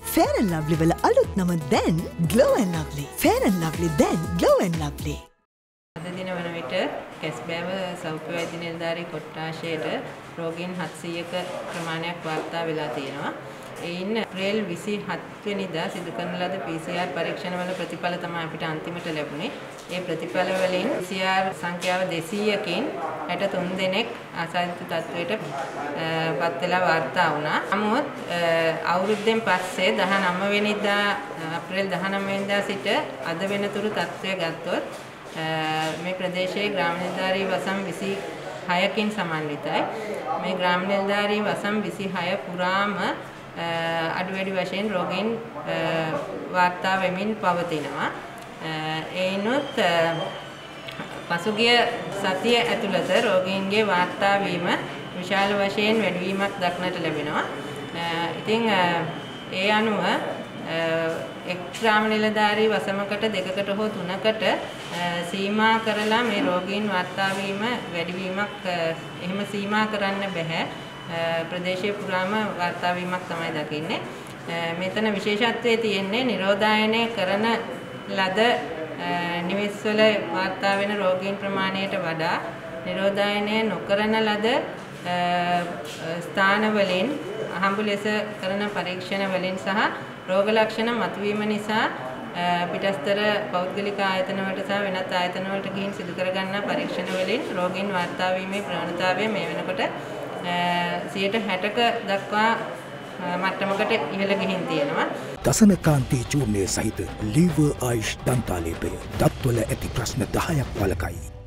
Fair and Lovely වල අලුත් නම දැන් Glow and Lovely. Fair and Lovely දැන් Glow and Lovely. අද දින වන විට කැස්බෑව සෞඛ්‍ය වෛද්‍ය නිලධාරී කොට්ටාශයට රෝගීන් 700ක ප්‍රමාණයක් වාර්තා වෙලා තියෙනවා. එයින් අප්‍රේල් 27 වෙනිදා සිදු කරන ලද PCR පරීක්ෂණවල ප්‍රතිඵල තමයි අපිට අන්තිමට ලැබුණේ. ඒ ප්‍රතිඵල වලින් PCR සංඛ්‍යාව 200කින් 63 දෙනෙක් ආසාදිත තත්ත්වයට පත් වෙලා වාර්තා වුණා. නමුත් අවුරුද්දෙන් පස්සේ 19 වෙනිදා අප්‍රේල් 19 වෙනිදා සිට අද වෙනතුරු තත්ත්වය ගත්තොත් මේ ප්‍රදේශයේ ග්‍රාම නිලධාරී වසම් 26කින් සමන්විතයි. මේ ග්‍රාම නිලධාරී වසම් 26 පුරාම අඩු වැඩි වශයෙන් රෝගීන් වාර්තා වෙමින් පවතිනවා. එයිනුත් පසුගිය සතිය ඇතුළත රෝගීන්ගේ වාර්තා වීම විශාල වශයෙන් වැඩිවීමක් දක්නට ලැබෙනවා. ඉතින් ඒ අනුව එක් ග්‍රාම නිලධාරී වසමකට දෙකකට හෝ තුනකට සීමා කරලා මේ රෝගීන් වාර්තා වීම වැඩිවීමක් එහෙම සීමා කරන්න බෑ. ප්‍රදේශයේ පුරාම වාර්තා වීමක් තමයි දකින්නේ. මෙතන විශේෂත්වයේ තියෙන්නේ නිරෝධායනය කරන ලද නිවෙස්වල වාර්තා වෙන රෝගීන් ප්‍රමාණයට වඩා නිරෝධායනය නොකරන ලද ස්ථානවලින් අහඹු ලෙස කරන පරීක්ෂණ වලින් සහ රෝග ලක්ෂණ මතුවීම නිසා පිටස්තර පෞද්ගලික ආයතන වලට සහ වෙනත් ආයතන වලට ගිහින් සිදු කර ගන්නා පරීක්ෂණ වලින් රෝගීන් වාර්තා වීමේ ප්‍රවණතාවය මේ වෙනකොට 60%ක දක්වා මට්ටමකට ඉහළ ගිහින් තියෙනවා. දසනකාන්ති චූර්ණය සහිත ලීවර් ආයුෂ් දන්තාලේපය දත්වල ඇති ප්‍රශ්න 10ක් වළකයි.